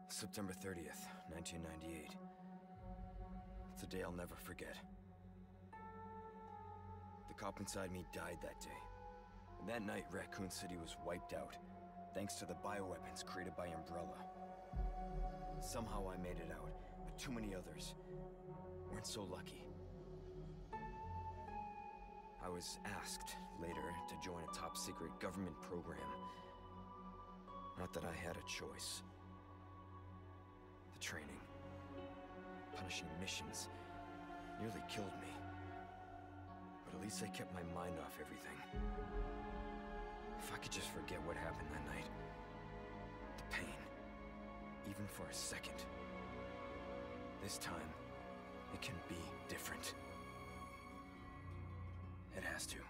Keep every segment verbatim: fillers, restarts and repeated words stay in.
September thirtieth, nineteen ninety-eight. It's a day I'll never forget. The cop inside me died that day. And that night, Raccoon City was wiped out, thanks to the bioweapons created by Umbrella. Somehow I made it out, but too many others weren't so lucky. I was asked later to join a top-secret government program. Not that I had a choice. The training, punishing missions, nearly killed me. But at least I kept my mind off everything. If I could just forget what happened that night, the pain, even for a second. This time, it can be different. It has to.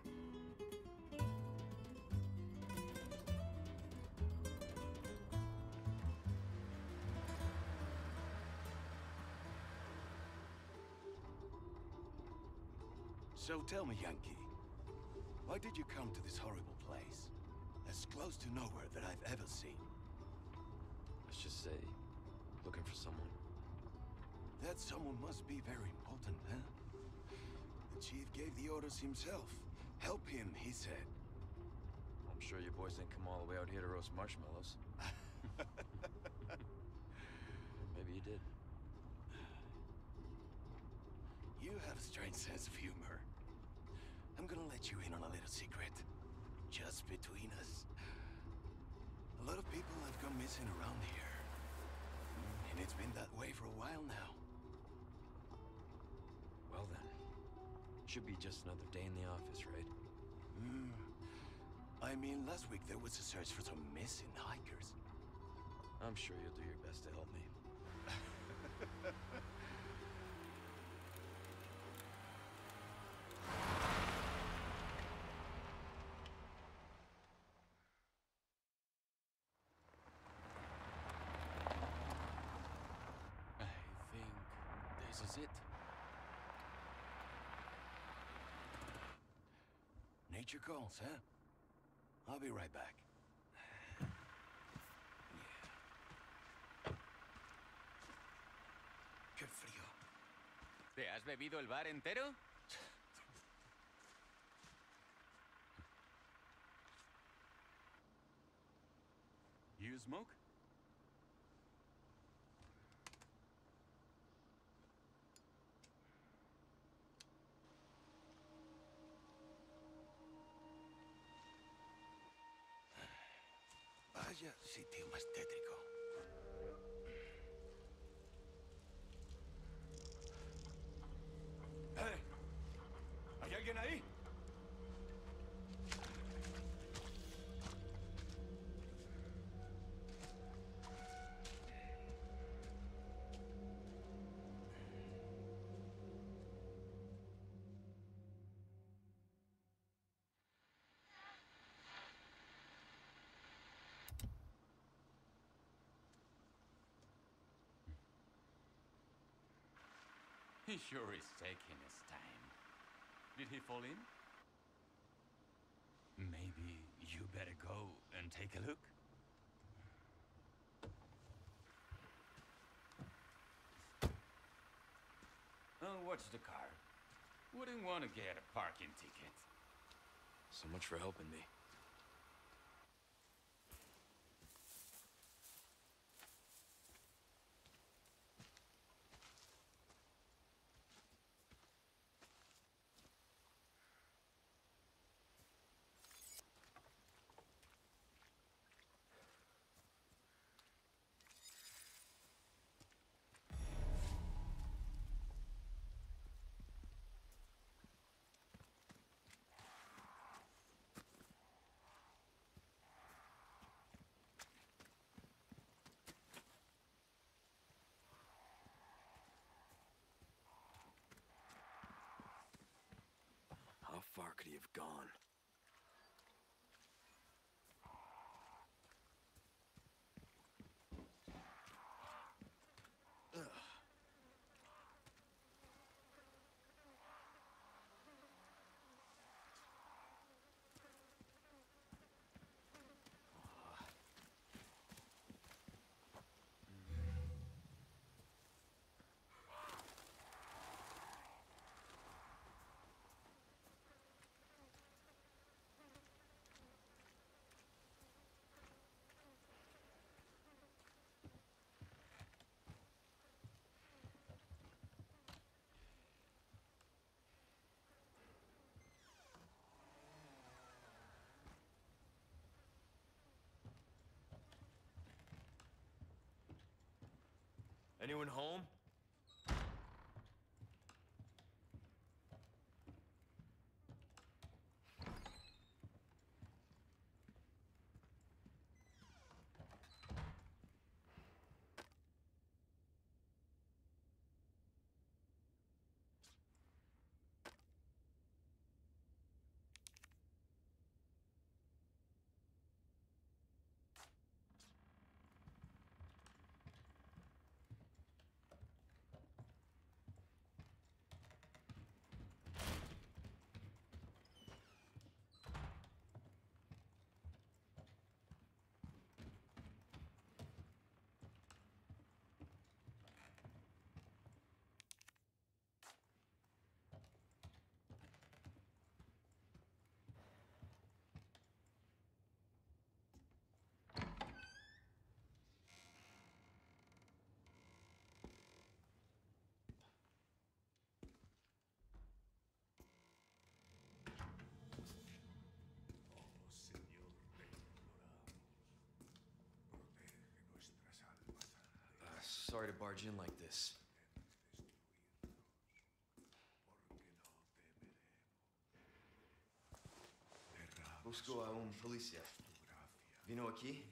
So tell me, Yankee, why did you come to this horrible place? As close to nowhere that I've ever seen. Let's just say, looking for someone. That someone must be very important, huh? The chief gave the orders himself. Help him, he said. I'm sure you boys didn't come all the way out here to roast marshmallows. Maybe you did. You have a strange sense of humor. I'm gonna let you in on a little secret. Just between us. A lot of people have gone missing around here. And it's been that way for a while now. Well then, should be just another day in the office, right? Hmm. I mean, last week there was a search for some missing hikers. I'm sure you'll do your best to help me. I think this is it. Nature calls, huh? I'll be right back. Qué frío. ¿Te has bebido el bar entero? You smoke? Vaya sitio más tétrico. ¡Eh! ¿Hay alguien ahí? He sure is taking his time. Did he fall in? Maybe you better go and take a look. Oh, watch the car. Wouldn't want to get a parking ticket. So much for helping me. How far could he have gone? Ugh. Anyone home? Sorry to barge in like this. Busco a un policía. ¿Vino aquí?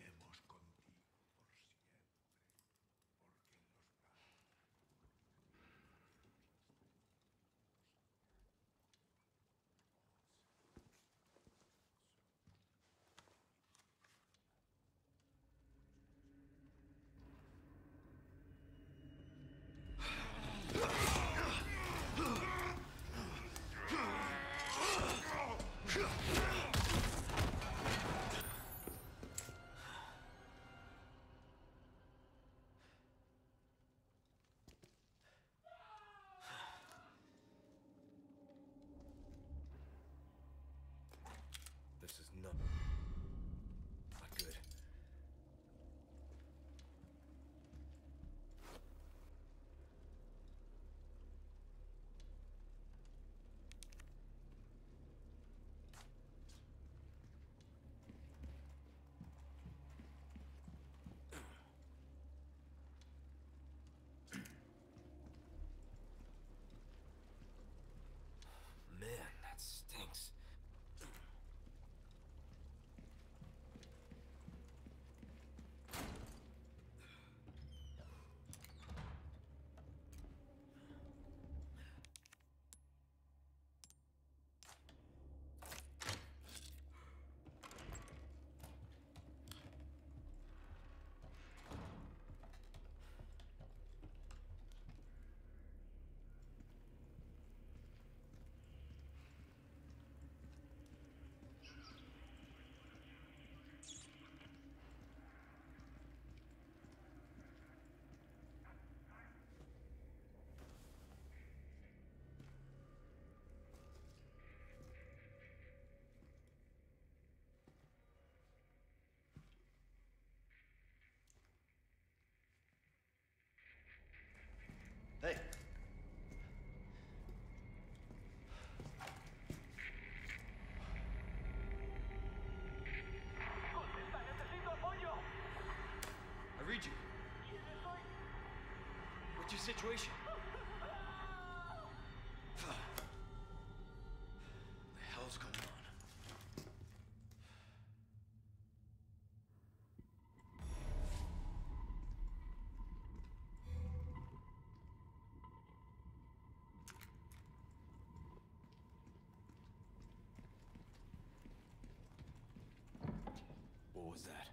This is not... not good. Man, that stinks. Hey. Contesta, necesito apoyo. I read you. ¿Quién soy? What's your situation? What the hell's going on? What was that?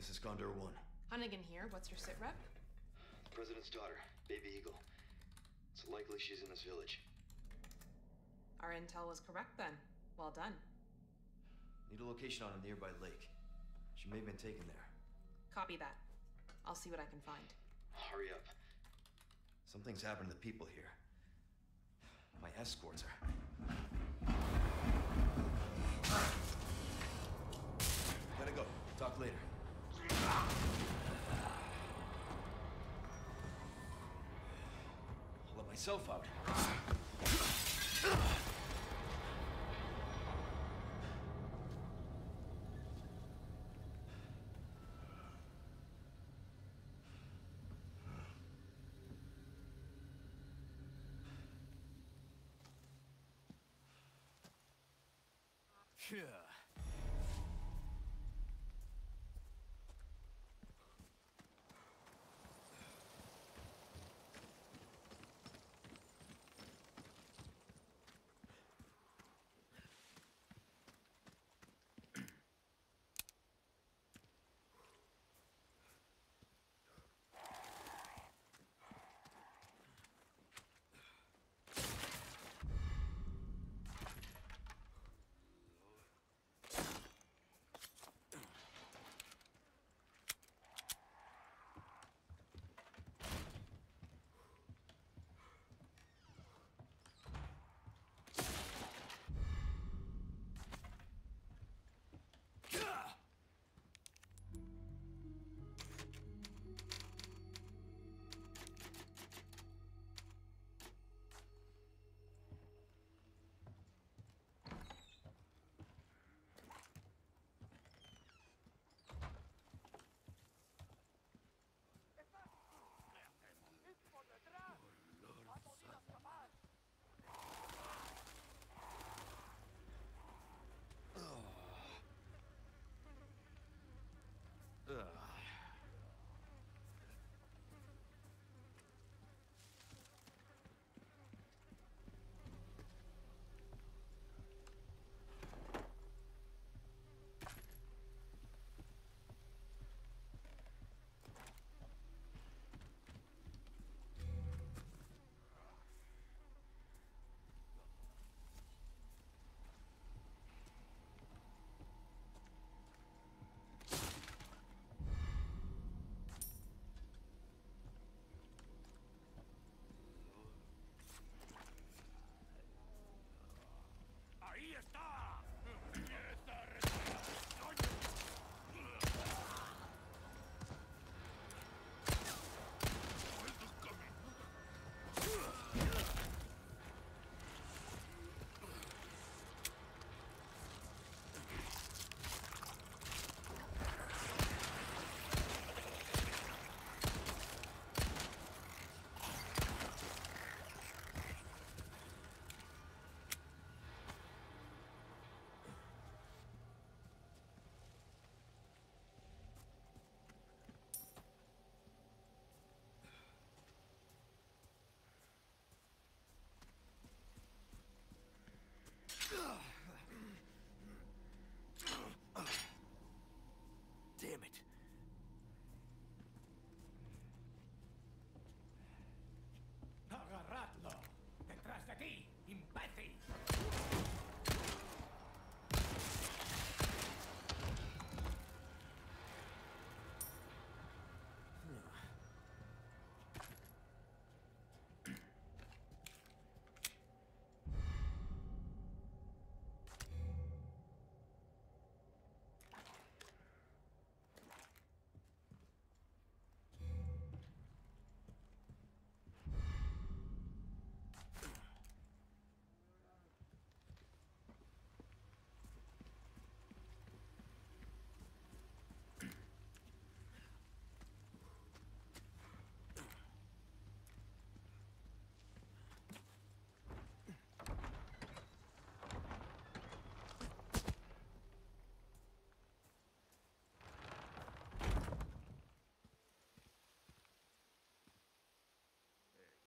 This is Condor One. Hunnigan here. What's your sit rep? The President's daughter, Baby Eagle. It's likely she's in this village. Our intel was correct then. Well done. Need a location on a nearby lake. She may have been taken there. Copy that. I'll see what I can find. Hurry up. Something's happened to the people here. My escorts are... Gotta go. Talk later. I'll let myself out. Yeah.